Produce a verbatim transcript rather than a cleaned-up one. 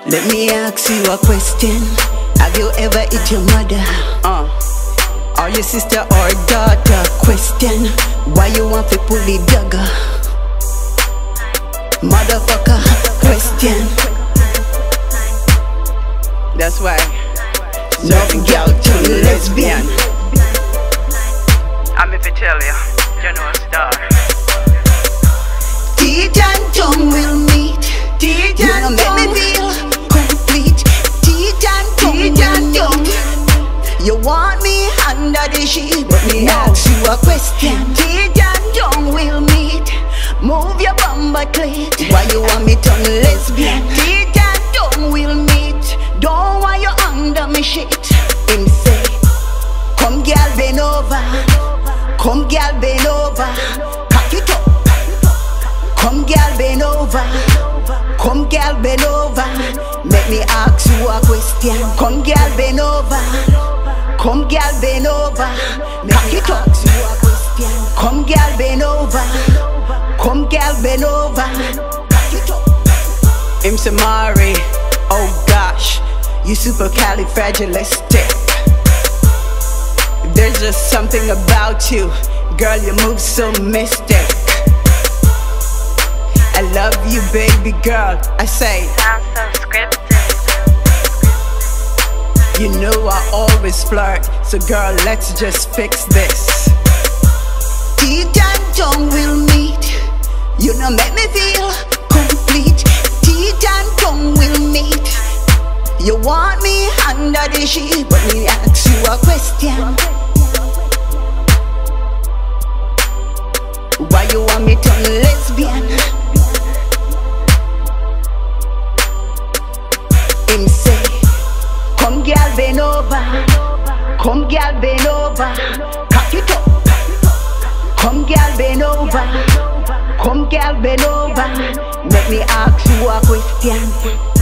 Let me ask you a question. Have you ever hit your mother? Uh, or your sister or daughter? Question. Why you want to pull the dagger? Motherfucker. Question. That's why no girl turn lesbian. I'm if I tell you, you know a star. Teeth and tongue will meet. Teeth and tongue make me feel complete. Teeth and tongue will meet. You want me under the sheet, but me ask you a question. Teeth and tongue will meet. Move your bumper clit. Why you want me tongue lesbian? Teeth and tongue will meet. Don't want you under me shit. Him say, come girl bend over. Come girl bend over. Cock it up. Come girl bend over. Come girl bend over. Let me ask you a question. Come girl bend over. Come girl bend over. Cock it up. Come girl bend over. Come girl bend over. Cock it up. Him say Mari, oh gosh, you supercalifragilistic. There's just something about you, girl, you move so mystic. I love you, baby girl, I say. Sounds so scripted. You know I always flirt, so girl, let's just fix this. Teeth and tongue will meet. You know make me feel complete. Teeth and tongue will meet. You want me under the sheet, but me ask you a question. Why you want me turn lesbian? Him say, come girl bend over. Come girl bend over. Cock it up. Come girl bend over. Come girl bend over. Let me ask you a question.